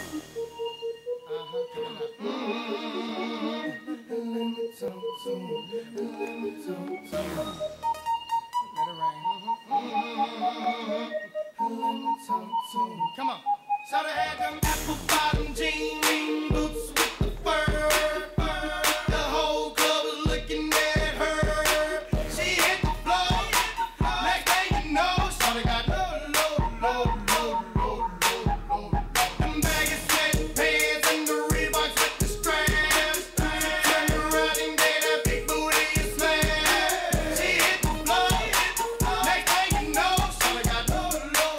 Come on. Shoulda had them apple bottom jean boots with the fur. The whole club was looking at her. She hit the floor. Next thing you know, shoulda got low. Them baggy sweatpants and the Reeboks with the straps. Turned around and gave that big booty a smash. She hit the floor. Next thing you know, shoulda got low.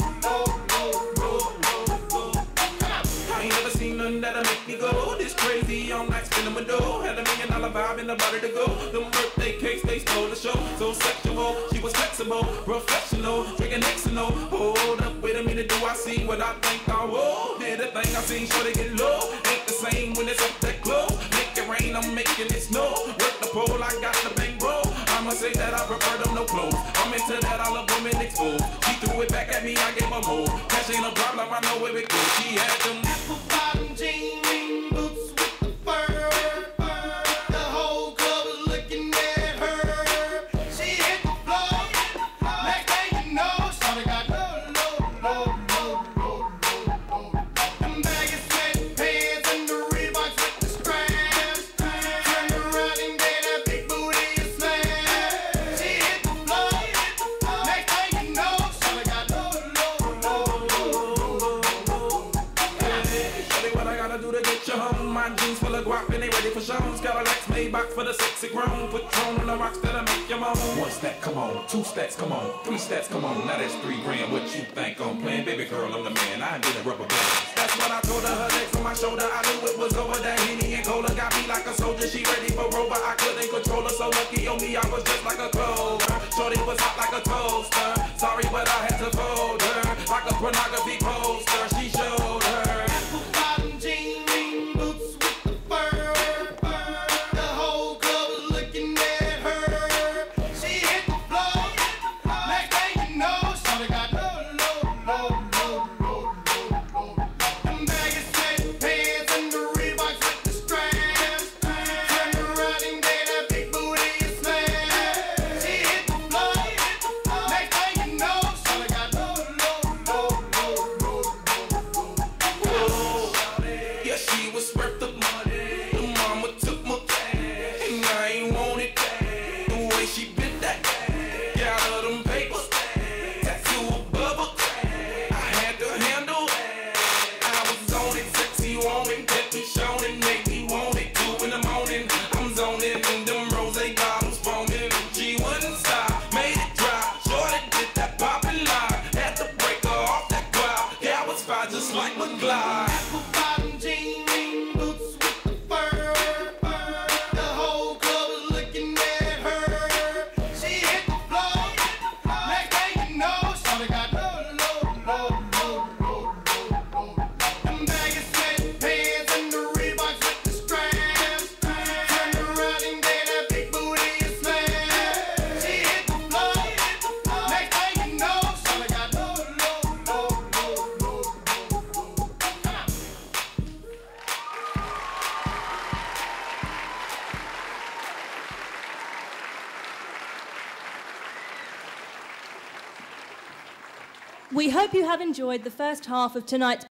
I ain't never seen nothing that'll make me go this crazy. All night spinning my dough. Had $1 million vibe and nobody to go. Them birthday cakes, they stole the show. So sexual, she was flexible, professional, drinking Xano. Hold up, wait a minute, do I see what I think I will? Did the thing I seen, sure they get low. Ain't the same when it's up that close. Make it rain, I'm making it snow. Work the pole, I got the bankroll. I'ma say that I prefer them no clothes. I'm into that, I love women exposed. She threw it back at me, I gave her more. Cash ain't a problem, I know where it goes. She had them Apple bottom jean boots with the fur. The whole club was looking at her. She hit the floor. Next thing you know, shoulda got low. Them baggy sweatpants and the Reeboks with the straps. Turned around and gave that big booty a smash. She hit the floor. Next thing you know, shoulda got low. Shorty, what I gotta do to get you home? My jeans full of guap and they ready for shows. Cadillacs made back for the sexy grown. Patron on the rocks that'll make you moan. 1 stack, come on. 2 stacks, come on. 3 stacks, come on. Now that's 3 grand. What you think I'm playing? Baby girl, I'm the man. I ain't getting rubber bands. That's what I told her. Her legs on my shoulder. I knew it was over. That Henny and Cola got me like a soldier. She ready for Rover. I couldn't control her. So lucky on me, I was just like a clover. Shorty was hot like a toaster. Sorry, but I had to fold her like a pornography poster. She showed her. Apple bottom jean boots with the fur. The whole club was looking at her. She hit the floor. Next thing you know, shoulda got low. Them baggy sweatpants and the Reeboks with the straps. Turned around and gave that big booty a smash. She hit the floor. Next thing you know, shoulda got low. Yeah, she was worth the money. The mama took my cash, and I ain't want it back. The way she bit that cash, got her them papers, tattoo above her crack. I had to handle that. I was on it, sexy woman, kept me showing, make me want it. 2 in the morning, I'm zoning, and them rose bottles foaming. She wouldn't stop, made it drop. Shorty did that poppin' line, had to break her off that cloud. Yeah, I was fine just like McGlide. Apple bottom jean boots with the fur. The whole club was looking at her. She hit the floor. Next thing you know, shoulda got low. Them baggy sweatpants and the Reeboks with the straps. Turned around and gave that big booty a smash. She hit the floor. Next thing you know, shoulda got low. We hope you have enjoyed the first half of tonight's